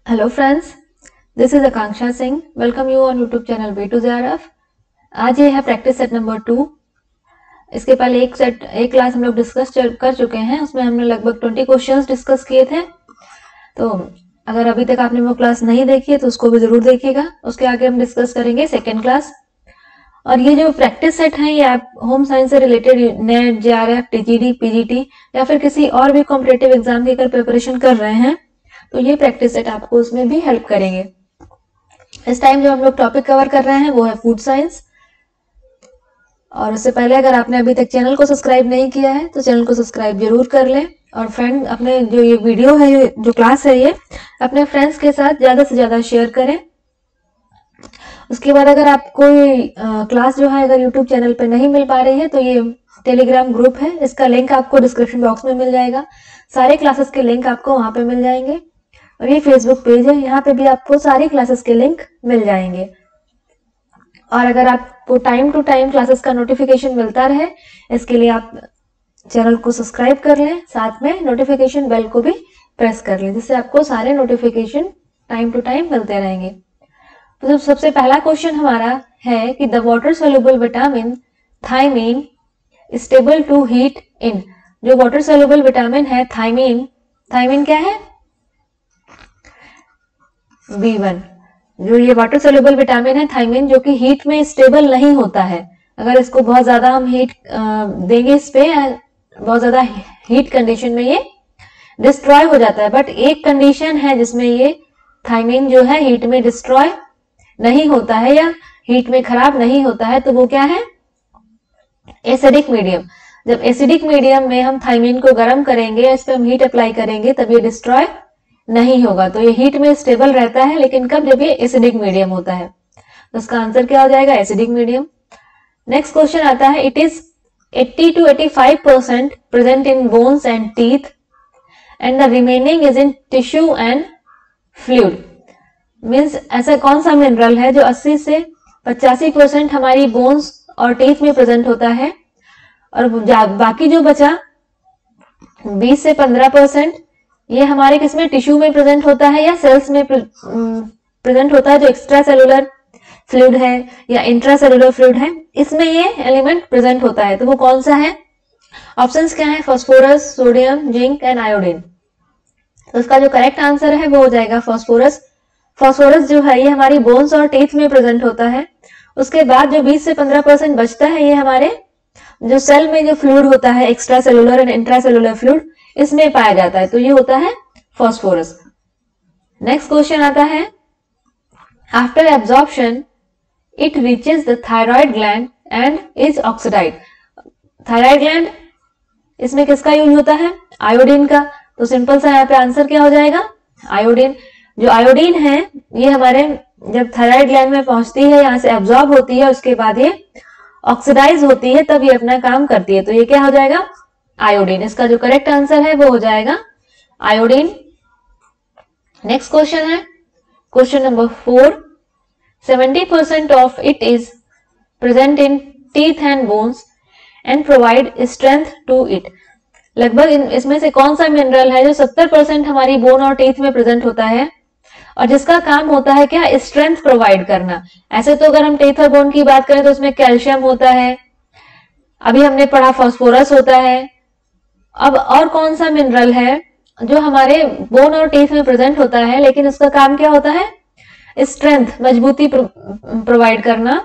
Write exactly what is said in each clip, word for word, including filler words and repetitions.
Hello friends, this is Akanksha Singh. Welcome you on YouTube channel B to J R F. आज ये है practice set number two. इसके पहले एक सेट एक क्लास हम लोग डिस्कस कर चुके हैं, उसमें हमने लगभग ट्वेंटी क्वेश्चंस डिस्कस किए थे। तो अगर अभी तक आपने वो क्लास नहीं देखी है तो उसको भी जरूर देखिएगा। उसके आगे हम डिस्कस करेंगे सेकेंड क्लास। और ये जो प्रैक्टिस सेट है ये आप होम साइंस से related NET, J R F, T G D, P G T या फिर किसी और भी कॉम्पिटेटिव एग्जाम की अगर प्रिपरेशन कर रहे हैं तो ये प्रैक्टिस सेट आपको उसमें भी हेल्प करेंगे। इस टाइम जो हम लोग टॉपिक कवर कर रहे हैं वो है फूड साइंस। और उससे पहले अगर आपने अभी तक चैनल को सब्सक्राइब नहीं किया है तो चैनल को सब्सक्राइब जरूर कर लें। और फ्रेंड अपने जो ये वीडियो है, जो क्लास है, ये अपने फ्रेंड्स के साथ ज्यादा से ज्यादा शेयर करें। उसके बाद अगर आपको ये क्लास जो है अगर यूट्यूब चैनल पे नहीं मिल पा रही है तो ये टेलीग्राम ग्रुप है, इसका लिंक आपको डिस्क्रिप्शन बॉक्स में मिल जाएगा। सारे क्लासेस के लिंक आपको वहां पे मिल जाएंगे। और ये फेसबुक पेज है, यहाँ पे भी आपको सारी क्लासेस के लिंक मिल जाएंगे। और अगर आपको टाइम टू टाइम क्लासेस का नोटिफिकेशन मिलता रहे, इसके लिए आप चैनल को सब्सक्राइब कर लें, साथ में नोटिफिकेशन बेल को भी प्रेस कर लें, जिससे आपको सारे नोटिफिकेशन टाइम टू टाइम मिलते रहेंगे। तो सबसे पहला क्वेश्चन हमारा है कि the water soluble vitamin thiamine stable to heat in. जो वाटर सोल्यूबल विटामिन है थायमीन, थायमीन क्या है? B one. जो ये वाटर सोल्यूबल विटामिन है थायमीन, जो कि हीट में स्टेबल नहीं होता है। अगर इसको बहुत ज्यादा हम हीट देंगे, इस पे बहुत ज्यादा हीट कंडीशन में ये डिस्ट्रॉय हो जाता है। बट एक कंडीशन है जिसमें ये थायमीन जो है हीट में डिस्ट्रॉय नहीं होता है या हीट में खराब नहीं होता है, तो वो क्या है? Acidic medium. जब एसिडिक मीडियम में हम थायमीन को गर्म करेंगे, इस पे हम हीट अप्लाई करेंगे, तब ये डिस्ट्रॉय नहीं होगा। तो ये हीट में स्टेबल रहता है, लेकिन कब? जब ये एसिडिक मीडियम होता है। तो इसका आंसर क्या हो जाएगा? Acidic medium. नेक्स्ट क्वेश्चन आता है, it is eighty two eighty five percent present in bones and teeth and the remaining is in tissue and fluid. Means ऐसा कौन सा मिनरल है जो अस्सी से पचासी परसेंट हमारी बोन्स और टीथ में प्रेजेंट होता है, और बाकी जो बचा बीस से पंद्रह परसेंट ये हमारे किसमें? टिश्यू में प्रेजेंट होता है या सेल्स में प्रेजेंट होता है। जो एक्स्ट्रा सेलुलर फ्लूइड है या इंट्रा सेलुलर फ्लूइड है, इसमें ये एलिमेंट प्रेजेंट होता है। तो वो कौन सा है? ऑप्शंस क्या है? Phosphorus, sodium, zinc and iodine. तो इसका जो करेक्ट आंसर है वो हो जाएगा फास्फोरस। फास्फोरस जो है ये हमारी बोन्स और टीथ में प्रेजेंट होता है। उसके बाद जो बीस से पंद्रह परसेंट बचता है ये हमारे जो सेल में जो फ्लूइड होता है, extra cellular and intra cellular fluid, इसमें पाया जाता है। तो ये होता है फास्फोरस। नेक्स्ट क्वेश्चन आता है, after absorption it reaches the thyroid gland and is oxidise. Thyroid gland, इसमें किसका यूज होता है? आयोडीन का। तो सिंपल सा यहाँ पे आंसर क्या हो जाएगा? आयोडीन। जो आयोडीन है ये हमारे जब थायराइड ग्लैंड में पहुंचती है, यहाँ से एब्जॉर्ब होती है, उसके बाद ये ऑक्सीडाइज होती है, तब ये अपना काम करती है। तो ये क्या हो जाएगा? आयोडीन। इसका जो करेक्ट आंसर है वो हो जाएगा आयोडीन। नेक्स्ट क्वेश्चन है question number four, seventy percent of it is present in teeth and bones and provide strength to it. लगभग इसमें से कौन सा मिनरल है जो सत्तर परसेंट हमारी बोन और टीथ में प्रेजेंट होता है और जिसका काम होता है क्या? स्ट्रेंथ प्रोवाइड करना। ऐसे तो अगर हम टीथ और बोन की बात करें तो उसमें कैल्शियम होता है, अभी हमने पढ़ा फास्फोरस होता है। अब और कौन सा मिनरल है जो हमारे बोन और टीथ में प्रेजेंट होता है लेकिन उसका काम क्या होता है? स्ट्रेंथ, मजबूती प्रोवाइड करना।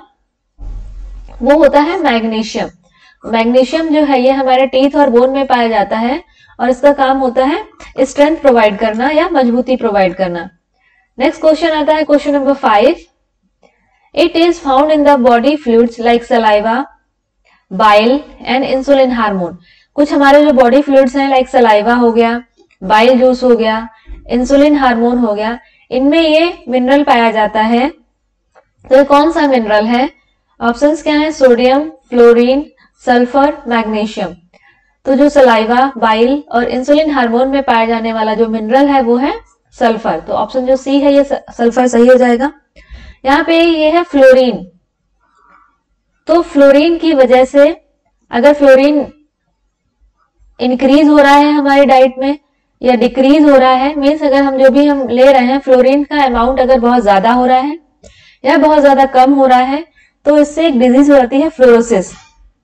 वो होता है मैग्नीशियम। मैग्नीशियम जो है ये हमारे टीथ और बोन में पाया जाता है और इसका काम होता है स्ट्रेंथ प्रोवाइड करना या मजबूती प्रोवाइड करना। नेक्स्ट क्वेश्चन आता है question number five, it is found in the body fluids like saliva, bile and insulin hormone. कुछ हमारे जो बॉडी फ्लूइड्स हैं लाइक सलाइवा हो गया, बाइल जूस हो गया, इंसुलिन हार्मोन हो गया, इनमें ये मिनरल पाया जाता है। तो ये कौन सा मिनरल है? ऑप्शंस क्या है? Sodium, fluorine, sulphur, magnesium. तो जो सलाइवा, बाइल और इंसुलिन हार्मोन में पाया जाने वाला जो मिनरल है वो है सल्फर। तो ऑप्शन जो सी है ये सल्फर सही हो जाएगा। यहाँ पे ये है फ्लोरीन। तो फ्लोरीन की वजह से, अगर फ्लोरीन इंक्रीज हो रहा है हमारी डाइट में या डिक्रीज हो रहा है, मीन्स अगर हम जो भी हम ले रहे हैं फ्लोरीन का अमाउंट अगर बहुत ज्यादा हो रहा है या बहुत ज्यादा कम हो रहा है, तो इससे एक डिजीज हो जाती है फ्लोरोसिस।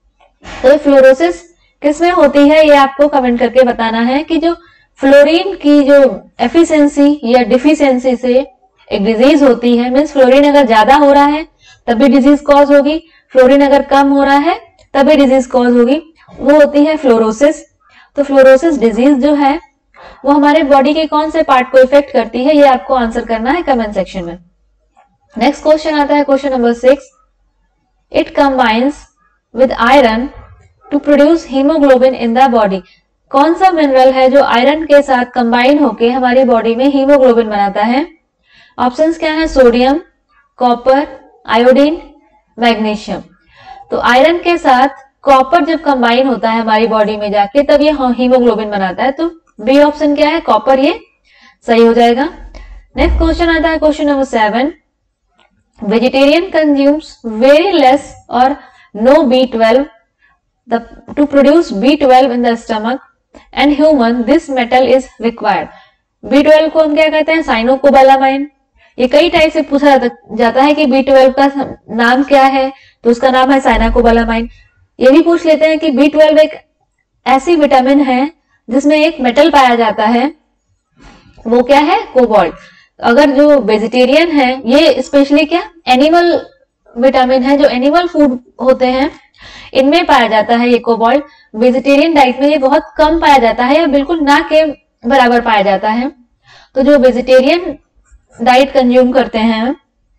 तो ये फ्लोरोसिस किसमें होती है ये आपको कमेंट करके बताना है कि जो फ्लोरीन की जो एफिशिएंसी या डिफिशियंसी से एक डिजीज होती है, मीन्स फ्लोरीन अगर ज्यादा हो रहा है तभी डिजीज कॉज होगी, फ्लोरीन अगर कम हो रहा है तभी डिजीज कॉज होगी, वो होती है फ्लोरोसिस। तो फ्लोरोसिस डिजीज जो है वो हमारे बॉडी के कौन से पार्ट को इफेक्ट करती है, ये आपको आंसर करना है कमेंट सेक्शन में। नेक्स्ट क्वेश्चन आता है question number six. It combines with iron to produce haemoglobin in the body. कौन सा मिनरल है जो आयरन के साथ कंबाइन होकर हमारी बॉडी में हीमोग्लोबिन बनाता है? ऑप्शंस क्या है? Sodium, copper, iodine, magnesium. तो आयरन के साथ कॉपर जब कंबाइन होता है हमारी बॉडी में जाके तब ये हीमोग्लोबिन बनाता है, तो बी ऑप्शन क्या है? कॉपर, ये सही हो जाएगा। नेक्स्ट क्वेश्चन आता है question number seven. Vegetarian consumes very less और no B twelve the to produce B twelve in the stomach and human this metal is required। B twelve को हम क्या कहते हैं? साइनोकोबालामाइन। ये कई टाइप से पूछा जाता है कि बी ट्वेल्व का नाम क्या है, तो उसका नाम है साइनोकोबालामाइन। ये भी पूछ लेते हैं कि बी ट्वेल्व एक ऐसी विटामिन है जिसमें एक मेटल पाया जाता है, वो क्या है? कोबाल्ट। अगर जो वेजिटेरियन है ये स्पेशली क्या एनिमल विटामिन है, जो एनिमल फूड होते हैं इनमें पाया जाता है ये कोबाल्ट। वेजिटेरियन डाइट में ये बहुत कम पाया जाता है या बिल्कुल ना के बराबर पाया जाता है। तो जो वेजिटेरियन डाइट कंज्यूम करते हैं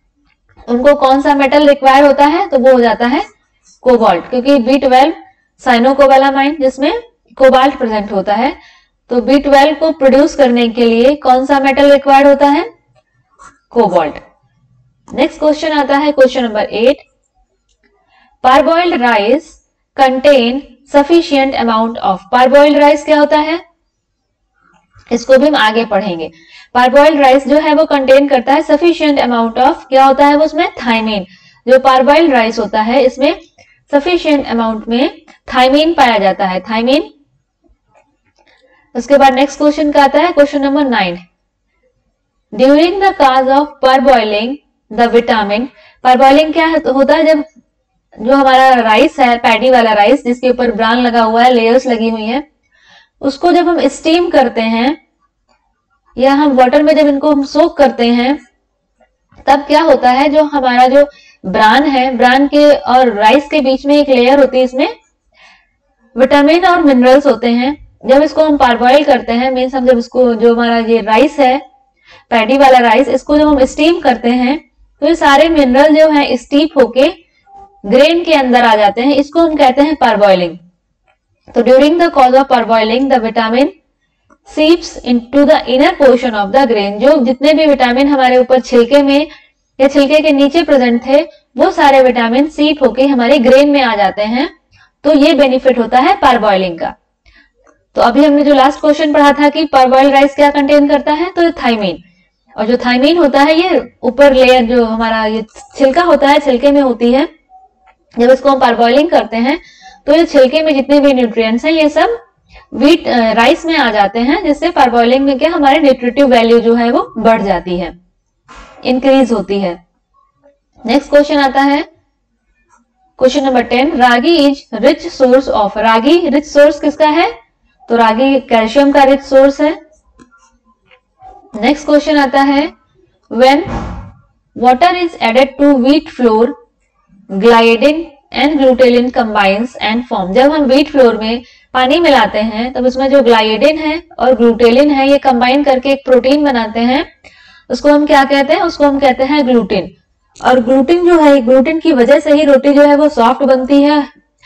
उनको कौन सा मेटल रिक्वायर होता है? तो वो हो जाता है कोबाल्ट, क्योंकि बी ट्वेल्व साइनोकोबालामाइन जिसमें कोबाल्ट प्रेजेंट होता है। तो बी ट्वेल्व को प्रोड्यूस करने के लिए कौन सा मेटल रिक्वायर्ड होता है? कोबाल्ट। नेक्स्ट क्वेश्चन आता है question number eight. Parboiled rice contain sufficient amount of. Parboiled rice क्या होता है? इसको भी हम आगे पढ़ेंगे। पारबॉइल्ड राइस जो है वो कंटेन करता है सफिशिएंट अमाउंट ऑफ, क्या होता है वो उसमें? थायमीन। जो पारबॉइल्ड राइस होता है इसमें सफिशिएंट अमाउंट में थायमीन पाया जाता है, थायमीन। उसके बाद नेक्स्ट क्वेश्चन का आता है question number nine. During the course of parboiling the vitamin. Parboiling क्या होता है? जब जो हमारा राइस है, पैडी वाला राइस जिसके ऊपर ब्रान लगा हुआ है, लेयर्स लगी हुई है, उसको जब हम स्टीम करते हैं या हम वाटर में जब इनको हम सोक करते हैं तब क्या होता है? जो हमारा जो ब्रान है, ब्रान के और राइस के बीच में एक लेयर होती है, इसमें विटामिन और मिनरल्स होते हैं। जब इसको हम पारबॉइल करते हैं, मीन्स हम जब इसको जो हमारा ये राइस है पैडी वाला राइस, इसको जब हम स्टीम करते हैं तो ये सारे मिनरल जो है स्टीप होके ग्रेन के अंदर आ जाते हैं, इसको हम कहते हैं पारबॉइलिंग। तो during the course of parboiling the vitamin seeps into the inner portion of the grain. जो जितने भी विटामिन हमारे ऊपर छिलके में या छिलके के नीचे प्रेजेंट थे वो सारे विटामिन सीप होके हमारे ग्रेन में आ जाते हैं। तो ये बेनिफिट होता है पारबॉइलिंग का। तो अभी हमने जो लास्ट क्वेश्चन पढ़ा था कि पारबॉइल्ड राइस क्या कंटेन करता है, तो थायमीन। और जो थायमीन होता है ये ऊपर लेयर जो हमारा ये छिलका होता है, छिलके में होती है। जब इसको हम पारबॉइलिंग करते हैं तो ये छिलके में जितने भी न्यूट्रिएंट्स हैं ये सब व्हीट राइस में आ जाते हैं, जिससे पारबॉइलिंग में क्या हमारे न्यूट्रिटिव वैल्यू जो है वो बढ़ जाती है, इंक्रीज होती है। नेक्स्ट क्वेश्चन आता है question number ten. Ragi is rich source of. Ragi rich source किसका है? तो रागी कैल्शियम का रिच सोर्स है। नेक्स्ट क्वेश्चन आता है when water is added to wheat flour gliadin and glutelin combines and form. जब हम व्हीट फ्लोर में पानी मिलाते हैं तब उसमें जो ग्लाइडिन है और ग्लूटेलिन है ये कंबाइन करके एक प्रोटीन बनाते हैं, उसको हम क्या कहते हैं? उसको हम कहते हैं ग्लूटिन। और ग्लूटिन जो है, ग्लूटिन की वजह से ही रोटी जो है वो सॉफ्ट बनती है।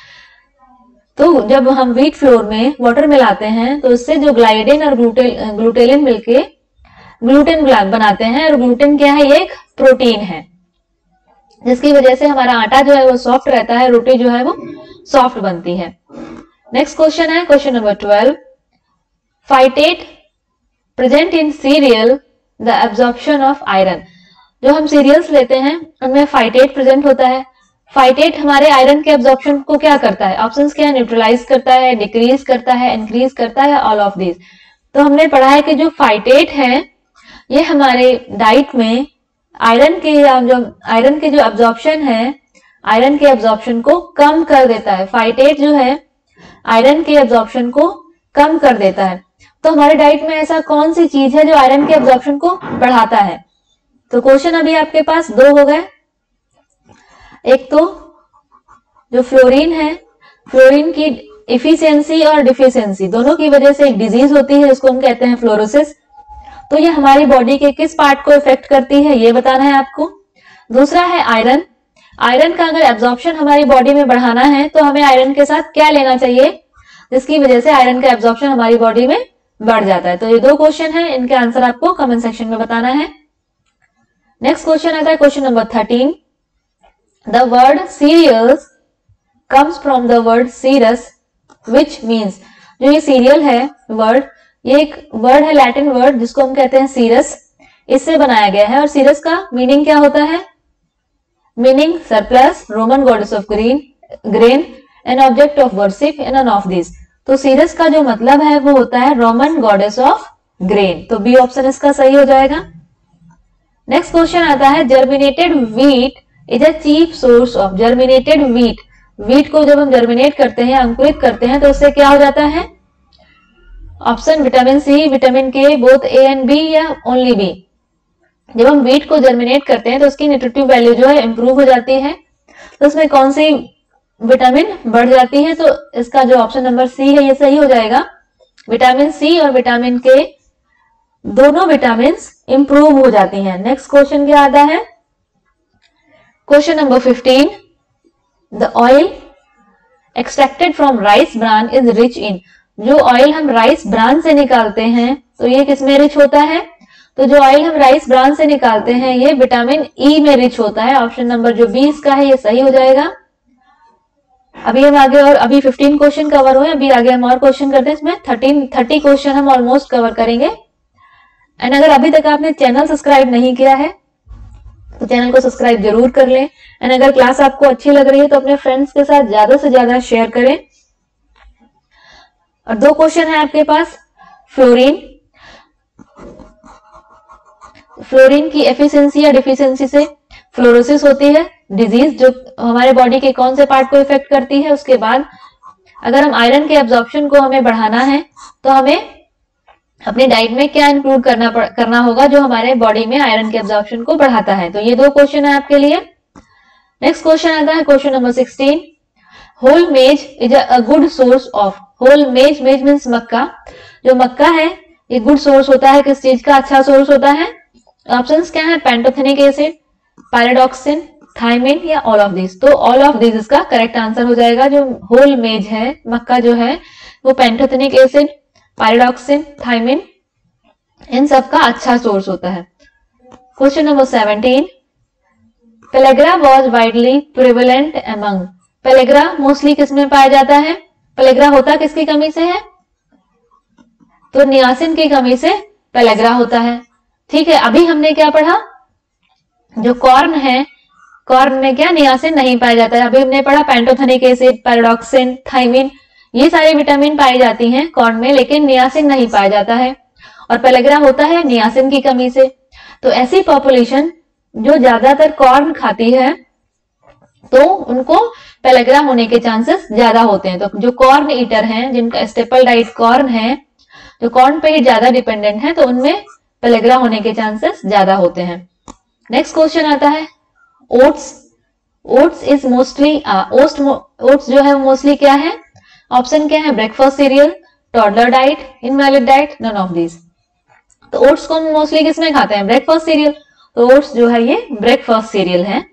तो जब हम व्हीट फ्लोर में वाटर मिलाते हैं तो उससे जो ग्लाइडिन और ग्लूटेल ग्लूटेलिन मिलके ग्लूटिन बनाते हैं। और ग्लूटिन क्या है? ये एक प्रोटीन है जिसकी वजह से हमारा आटा जो है वो सॉफ्ट रहता है, रोटी जो है वो सॉफ्ट बनती है। नेक्स्ट क्वेश्चन है question number twelve. Phytate present in cereal the absorption of iron. जो हम सीरियल्स लेते हैं उनमें फाइटेट प्रेजेंट होता है। फाइटेट हमारे आयरन के एब्जॉर्प्शन को क्या करता है? ऑप्शंस क्या है? न्यूट्रलाइज करता है, डिक्रीज करता है, इंक्रीज करता है, ऑल ऑफ दीज। तो हमने पढ़ा है कि जो फाइटेट है ये हमारे डाइट में आयरन के जो आयरन के जो एब्जॉर्प्शन है, आयरन के एब्जॉर्प्शन को कम कर देता है। फाइटेट जो है आयरन के एब्जॉर्प्शन को कम कर देता है। तो हमारे डाइट में ऐसा कौन सी चीज है जो आयरन के एब्जॉर्प्शन को बढ़ाता है? तो क्वेश्चन अभी आपके पास दो हो गए। एक तो जो फ्लोरीन है, फ्लोरीन की इफिशियंसी और डिफिशियंसी दोनों की वजह से एक डिजीज होती है, इसको हम कहते हैं फ्लोरोसिस। तो ये हमारी बॉडी के किस पार्ट को इफेक्ट करती है ये बताना है आपको। दूसरा है आयरन। आयरन का अगर एब्जॉर्प्शन हमारी बॉडी में बढ़ाना है तो हमें आयरन के साथ क्या लेना चाहिए जिसकी वजह से आयरन का एब्जॉर्प्शन हमारी बॉडी में बढ़ जाता है। तो ये दो क्वेश्चन है, इनके आंसर आपको कमेंट सेक्शन में बताना है। नेक्स्ट क्वेश्चन आता है question number thirteen. The word cereals comes from the word Ceres which means. जो ये सीरियल है वर्ड, ये एक वर्ड है, लैटिन वर्ड जिसको हम कहते हैं सीरस, इससे बनाया गया है। और सीरस का मीनिंग क्या होता है? Meaning surplus, Roman goddess of green grain, an object of worship and an of this. तो सीरस का जो मतलब है वो होता है रोमन गॉडेस ऑफ ग्रेन। तो बी ऑप्शन इसका सही हो जाएगा। नेक्स्ट क्वेश्चन आता है germinated wheat is a cheap source of. Germinated wheat, wheat को जब हम जर्मिनेट करते हैं, अंकुरित करते हैं, तो उससे क्या हो जाता है? Option vitamin C, vitamin K, both A and B या ओनली बी। जब हम व्हीट को जर्मिनेट करते हैं तो उसकी न्यूट्रिटिव वैल्यू जो है इंप्रूव हो जाती है। तो उसमें कौन सी विटामिन बढ़ जाती है? तो इसका जो ऑप्शन नंबर सी है ये सही हो जाएगा। विटामिन सी और विटामिन के दोनों विटामिन इंप्रूव हो जाती हैं। नेक्स्ट क्वेश्चन क्या आता है? Question number fifteen. The oil extracted from rice bran is rich in. जो ऑयल हम राइस ब्रान से निकालते हैं तो ये किसमें रिच होता है? तो जो ऑयल हम राइस ब्रान से निकालते हैं ये विटामिन ई में रिच होता है। ऑप्शन नंबर जो बी इसका है ये सही हो जाएगा। अभी हम आगे और अभी फिफ्टीन क्वेश्चन कवर हुए, अभी आगे हम और क्वेश्चन करते हैं। इसमें थर्टीन थर्टी क्वेश्चन हम ऑलमोस्ट कवर करेंगे। एंड अगर अभी तक आपने चैनल सब्सक्राइब नहीं किया है तो चैनल को सब्सक्राइब जरूर कर लें। एंड अगर क्लास आपको अच्छी लग रही है तो अपने फ्रेंड्स के साथ ज्यादा से ज्यादा शेयर करें। और दो क्वेश्चन है आपके पास। फ्लोरीन, फ्लोरीन की एफिशिएंसी या डिफिशियंसी से फ्लोरोसिस होती है, डिजीज जो हमारे बॉडी के कौन से पार्ट को इफेक्ट करती है। उसके बाद अगर हम आयरन के एब्जॉर्प्शन को हमें बढ़ाना है तो हमें अपनी डाइट में क्या इंक्लूड करना करना होगा जो हमारे बॉडी में आयरन के एब्जॉर्प्शन को बढ़ाता है। तो ये दो क्वेश्चन है आपके लिए। नेक्स्ट क्वेश्चन आता है question number sixteen. Whole maize is a good source of. Whole maize, maize means मक्का। जो मक्का है ये गुड सोर्स होता है किस चीज का? अच्छा सोर्स होता है। ऑप्शंस क्या है? पैंटोथेनिक एसिड, पायरोडॉक्सिन, थायमिन या ऑल ऑफ दिस। तो ऑल ऑफ दिस इसका करेक्ट आंसर हो जाएगा। जो होल मेज है, मक्का जो है वो पैंटोथेनिक एसिड, पायरोडॉक्सिन, थायमिन इन सब का अच्छा सोर्स होता है। Question number seventeen. Pellagra was widely prevalent among. Pellagra mostly किसमें पाया जाता है? पेलेग्रा होता किसकी कमी से है? तो नियासिन की कमी से पेलेग्रा होता है। ठीक है, अभी हमने क्या पढ़ा? जो कॉर्न है, कॉर्न में क्या नियासिन नहीं पाया जाता है। अभी हमने पढ़ा पैंटोथेनिक एसिड, पैराडॉक्सिन, थायमिन, ये सारे विटामिन पाई जाती हैं कॉर्न में, लेकिन नियासिन नहीं पाया जाता है। और पेलेग्रा होता है नियासिन की कमी से। तो ऐसी पॉपुलेशन जो ज्यादातर कॉर्न खाती है तो उनको पेलेग्रा होने के चांसेस ज्यादा होते हैं। तो जो कॉर्न ईटर हैं, जिनका स्टेपल डाइट कॉर्न है, जो कॉर्न पे ही ज्यादा डिपेंडेंट है, तो उनमें पेलेग्रा होने के चांसेस ज्यादा होते हैं। नेक्स्ट क्वेश्चन आता है oats. Oats is mostly oats oats जो है मोस्टली क्या है? ऑप्शन क्या है? Breakfast cereal, toddler diet, invalid diet, none of this. तो ओट्स को मोस्टली किसमें खाते हैं? Breakfast cereal. तो ओट्स जो है ये ब्रेकफास्ट सीरियल है।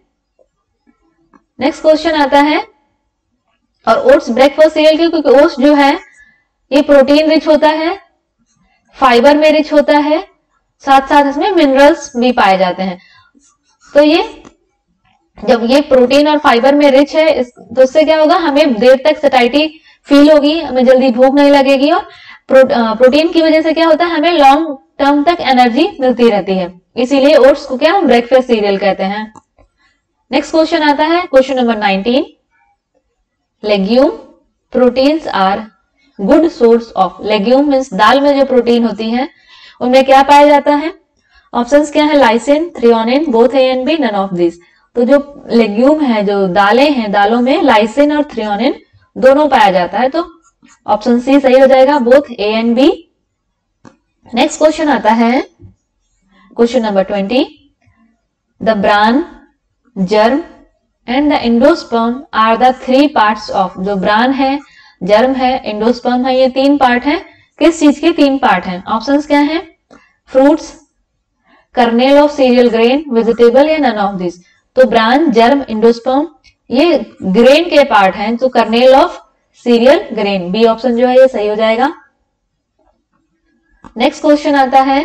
नेक्स्ट क्वेश्चन आता है, और ओट्स ब्रेकफास्ट सीरियल क्यों? क्योंकि ओट्स जो है ये प्रोटीन रिच होता है, फाइबर में रिच होता है, साथ साथ इसमें मिनरल्स भी पाए जाते हैं। तो ये जब ये प्रोटीन और फाइबर में रिच है इस, तो इससे क्या होगा? हमें देर तक सैटिस्फाइटी फील होगी, हमें जल्दी भूख नहीं लगेगी। और प्रो, प्रोटीन की वजह से क्या होता है? हमें लॉन्ग टर्म तक एनर्जी मिलती रहती है। इसीलिए ओट्स को क्या हम ब्रेकफास्ट सीरियल कहते हैं। नेक्स्ट क्वेश्चन आता है question number nineteen. Legume proteins are good source of legume means दाल में जो प्रोटीन होती है उनमें क्या पाया जाता है? ऑप्शंस क्या है? Lysine, threonine, both A and B, none of this. तो जो लेग्यूम है, जो दालें हैं, दालों में लाइसिन और थ्रियोनिन दोनों पाया जाता है, तो ऑप्शन सी सही हो जाएगा, both A and B. Next question आता है question number twenty. The bran, germ and the endosperm are the three parts of. जो ब्रान है, जर्म है, एंडोस्पर्म है, ये तीन पार्ट है। किस चीज के तीन पार्ट हैं? ऑप्शंस क्या है? Fruits, kernel of cereal grain, vegetable या नन ऑफ दिस। तो ब्रान, जर्म, एंडोस्पर्म ये ग्रेन के पार्ट हैं, तो kernel of cereal grain, B option जो है ये सही हो जाएगा। नेक्स्ट क्वेश्चन आता है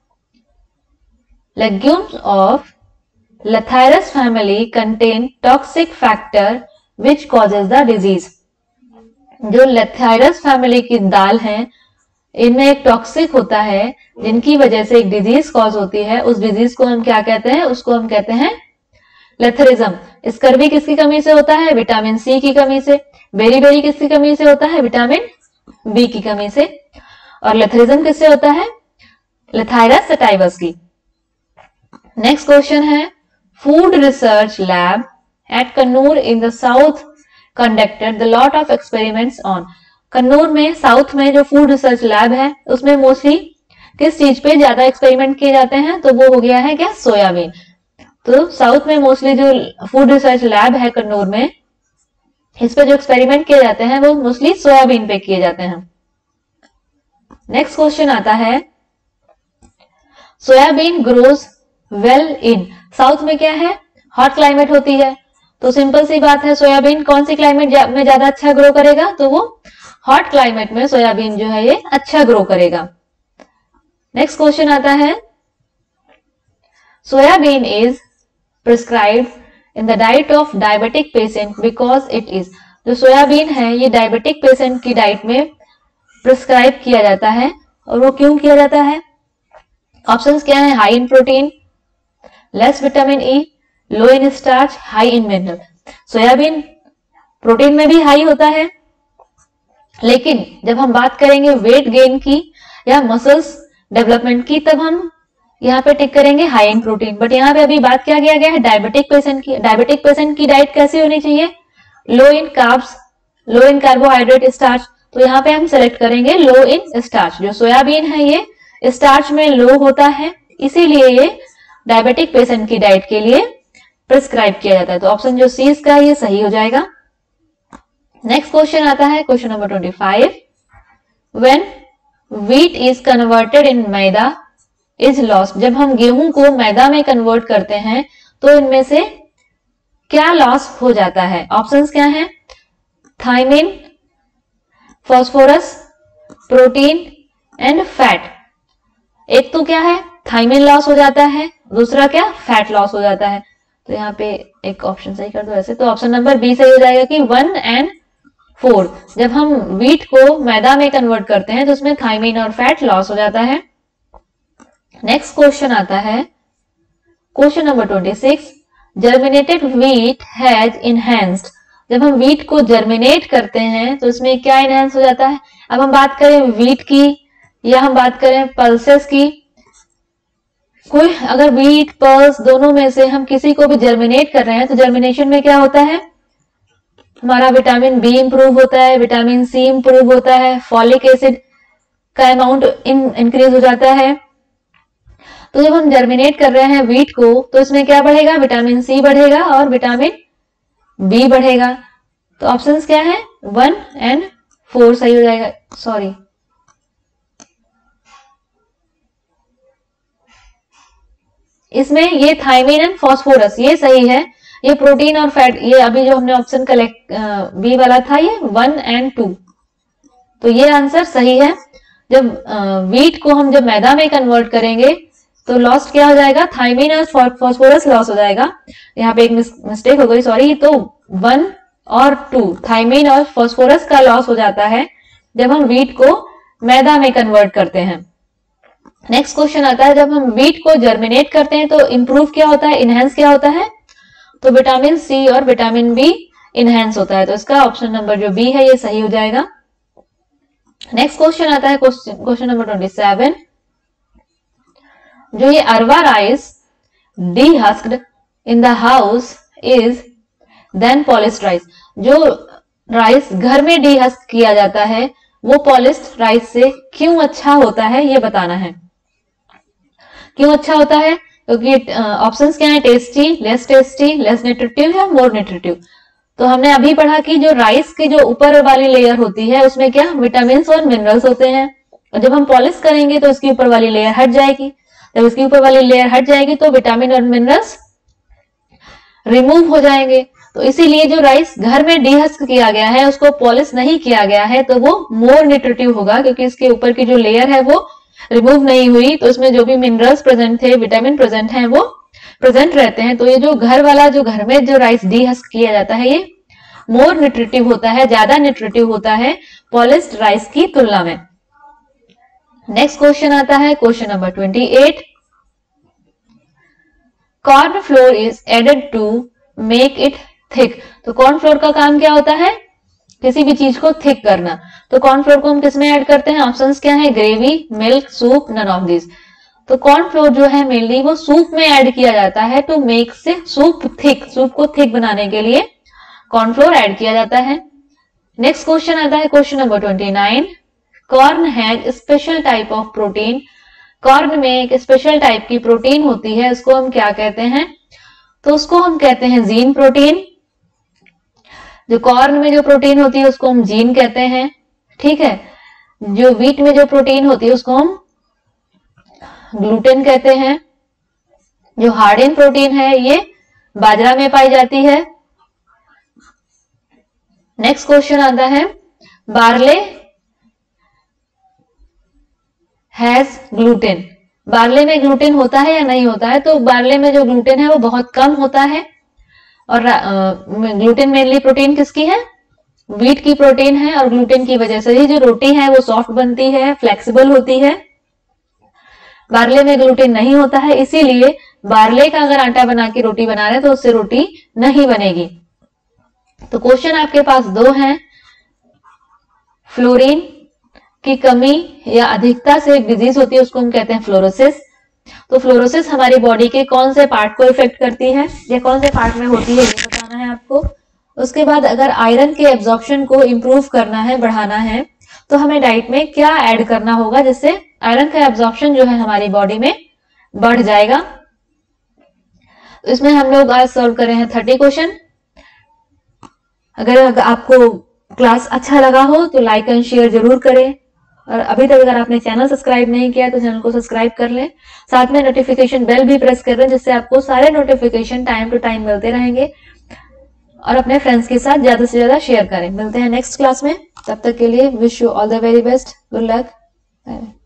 legumes of Lathyrus family contain toxic factor which causes the disease. जो लथाइरस फैमिली की दाल है, इनमें एक टॉक्सिक होता है जिनकी वजह से एक डिजीज कॉज होती है। उस डिजीज को हम क्या कहते हैं? उसको हम कहते हैं लेथरिज्म। स्कर्वी किसकी कमी से होता है? विटामिन सी की कमी से। बेरीबेरी किसकी कमी से होता है? विटामिन बी की कमी से। और लेथरिज्म किससे होता है? लथाइरस सटाइवस की। नेक्स्ट क्वेश्चन है food research lab at Kannur in the south conducted the lot of experiments on. Kannur में, साउथ में जो फूड रिसर्च लैब है उसमें मोस्टली किस चीज पे ज्यादा एक्सपेरिमेंट किए जाते हैं? तो वो हो गया है क्या? सोयाबीन। तो साउथ में मोस्टली जो फूड रिसर्च लैब है कन्नूर में, इस पे जो एक्सपेरिमेंट किए जाते हैं वो मोस्टली सोयाबीन पे किए जाते हैं। नेक्स्ट क्वेश्चन आता है soybean grows well in. South में क्या है? हॉट क्लाइमेट होती है, तो सिंपल सी बात है, सोयाबीन कौन सी क्लाइमेट में ज्यादा अच्छा ग्रो करेगा? तो वो हॉट क्लाइमेट में सोयाबीन जो है ये अच्छा ग्रो करेगा। नेक्स्ट क्वेश्चन आता है soybean is prescribed in the diet of diabetic patient because it is. जो सोयाबीन है ये डायबिटिक पेशेंट की डाइट में प्रिस्क्राइब किया जाता है, और वो क्यों किया जाता है? ऑप्शंस क्या है? High in protein, less vitamin E, low in starch, high in mineral. सोयाबीन प्रोटीन में भी हाई होता है, लेकिन जब हम बात करेंगे वेट गेन की या मसल्स डेवलपमेंट की, तब हम यहाँ पे टिक करेंगे हाई इन प्रोटीन। बट यहाँ पे अभी बात क्या किया गया है? डायबिटिक पेशेंट की। डायबिटिक पेशेंट की डाइट कैसी होनी चाहिए? Low in carbs, low in carbohydrate, starch. तो यहाँ पे हम सेलेक्ट करेंगे लो इन स्टार्च। जो सोयाबीन है ये स्टार्च में लो होता है, इसीलिए ये डायबिटिक पेशेंट की डाइट के लिए प्रिस्क्राइब किया जाता है। तो ऑप्शन जो सी इसका ये सही हो जाएगा। नेक्स्ट क्वेश्चन आता है question number twenty five. When wheat is converted in maida is lost. जब हम गेहूं को मैदा में कन्वर्ट करते हैं तो इनमें से क्या लॉस हो जाता है? ऑप्शंस क्या हैं? Thiamine, phosphorus, protein and fat. एक तो क्या है? थायमिन लॉस हो जाता है, दूसरा क्या? फैट लॉस हो जाता है। तो यहाँ पे एक ऑप्शन सही कर दो ऐसे, तो ऑप्शन नंबर बी सही हो जाएगा कि वन एंड फोर। जब हम व्हीट को मैदा में कन्वर्ट करते हैं तो उसमें थायमिन और फैट लॉस हो जाता है। नेक्स्ट क्वेश्चन आता है question number twenty six. Germinated wheat has enhanced. जब हम व्हीट को जर्मिनेट करते हैं तो इसमें क्या इनहेंस हो जाता है? अब हम बात करें व्हीट की या हम बात करें पल्सेस की, कोई अगर व्हीट पल्स दोनों में से हम किसी को भी जर्मिनेट कर रहे हैं तो जर्मिनेशन में क्या होता है? हमारा विटामिन बी इंप्रूव होता है, विटामिन सी इंप्रूव होता है, फॉलिक एसिड का अमाउंट इंक्रीज हो जाता है। तो जब हम जर्मिनेट कर रहे हैं व्हीट को तो इसमें क्या बढ़ेगा? विटामिन सी बढ़ेगा और विटामिन बी बढ़ेगा। तो ऑप्शंस क्या है? वन एंड फोर सही हो जाएगा। सॉरी, इसमें ये थायमिन एंड फास्फोरस ये सही है, ये प्रोटीन और फैट, ये अभी जो हमने ऑप्शन कलेक्ट बी वाला था ये वन एंड टू, तो ये आंसर सही है। जब व्हीट को हम जब मैदा में कन्वर्ट करेंगे तो लॉस क्या हो जाएगा? थायमिन और फास्फोरस लॉस हो जाएगा। यहाँ पे एक मिस्टेक हो गई, सॉरी। तो वन और टू, थायमिन और फास्फोरस का लॉस हो जाता है जब हम व्हीट को मैदा में कन्वर्ट करते हैं। नेक्स्ट क्वेश्चन आता है जब हम व्हीट को जर्मिनेट करते हैं तो इंप्रूव क्या होता है? इनहेंस क्या होता है? तो विटामिन सी और विटामिन बी इनहेंस होता है। तो इसका ऑप्शन नंबर जो बी है ये सही हो जाएगा। नेक्स्ट क्वेश्चन आता है क्वेश्चन नंबर ट्वेंटी सेवन। जो ये arwa rice dehusked in the house is then polished rice. जो राइस घर में डीहस्क किया जाता है वो पॉलिश्ड राइस से क्यों अच्छा होता है ये बताना है। क्यों अच्छा होता है? क्योंकि ऑप्शंस क्या है? Tasty, less tasty, less nutritive या मोर न्यूट्रिटिव। तो हमने अभी पढ़ा कि जो राइस की जो ऊपर वाली लेयर होती है उसमें क्या विटामिन और मिनरल्स होते हैं, और जब हम पॉलिश करेंगे तो इसकी ऊपर वाली लेयर हट जाएगी। जब इसकी ऊपर वाली लेयर हट जाएगी तो विटामिन और मिनरल्स रिमूव हो जाएंगे। तो इसीलिए जो राइस घर में डीहस्क किया गया है, उसको पॉलिश नहीं किया गया है, तो वो मोर न्यूट्रिटिव होगा, क्योंकि इसके ऊपर की जो लेयर है वो रिमूव नहीं हुई, तो इसमें जो भी मिनरल्स प्रेजेंट थे, विटामिन प्रेजेंट हैं, वो प्रेजेंट रहते हैं। तो ये जो घर वाला जो घर में जो राइस डीहस्क किया जाता है ये मोर न्यूट्रिटिव होता है, ज्यादा न्यूट्रिटिव होता है पॉलिश्ड राइस की तुलना में। नेक्स्ट क्वेश्चन आता है question number twenty eight. Corn flour is added to make it thick. तो कॉर्न फ्लोर का काम क्या होता है? किसी भी चीज को थिक करना। तो कॉर्न फ्लोर को हम किसमें ऐड करते हैं? ऑप्शंस क्या है? Gravy, milk, soup, none of this. तो कॉर्न फ्लोर जो है मेनली वो सूप में ऐड किया जाता है, टू मेक से सूप थिक, सूप को थिक बनाने के लिए कॉर्न फ्लोर ऐड किया जाता है। नेक्स्ट क्वेश्चन आता है question number twenty nine. Corn has special type of protein. Corn में एक स्पेशल टाइप की प्रोटीन होती है, उसको हम क्या कहते हैं? तो उसको हम कहते हैं जीन प्रोटीन। जो कॉर्न में जो प्रोटीन होती है उसको हम जीन कहते हैं, ठीक है। जो व्हीट में जो प्रोटीन होती है उसको हम ग्लूटेन कहते हैं। जो हार्डिन प्रोटीन है ये बाजरा में पाई जाती है। नेक्स्ट क्वेश्चन आता है बार्ले हैज ग्लूटेन। बार्ले में ग्लूटेन होता है या नहीं होता है? तो बार्ले में जो ग्लूटेन है वो बहुत कम होता है। और ग्लूटेन मेनली प्रोटीन किसकी है? व्हीट की प्रोटीन है, और ग्लूटेन की वजह से ही जो रोटी है वो सॉफ्ट बनती है, फ्लेक्सिबल होती है। बार्ले में ग्लूटेन नहीं होता है, इसीलिए बार्ले का अगर आटा बना के रोटी बना रहे तो उससे रोटी नहीं बनेगी। तो क्वेश्चन आपके पास दो हैं। फ्लोरीन की कमी या अधिकता से एक डिजीज होती है, उसको हम कहते हैं फ्लोरोसिस। तो फ्लोरोसिस हमारी बॉडी के कौन से पार्ट को इफेक्ट करती है या कौन से पार्ट में होती है ये बताना है आपको। उसके बाद अगर आयरन के एब्जॉर्प्शन को इंप्रूव करना है, बढ़ाना है, तो हमें डाइट में क्या ऐड करना होगा जिससे आयरन का एब्जॉर्प्शन जो है हमारी बॉडी में बढ़ जाएगा। तो इसमें हम लोग आज सॉल्व कर रहे हैं थर्टी क्वेश्चन। अगर आपको क्लास अच्छा लगा हो तो लाइक एंड शेयर जरूर करें, और अभी तक अगर आपने चैनल सब्सक्राइब नहीं किया तो चैनल को सब्सक्राइब कर लें। साथ में नोटिफिकेशन बेल भी प्रेस कर लें, जिससे आपको सारे नोटिफिकेशन टाइम टू टाइम मिलते रहेंगे। और अपने फ्रेंड्स के साथ ज्यादा से ज्यादा शेयर करें। मिलते हैं नेक्स्ट क्लास में, तब तक के लिए wish you all the very best, good luck.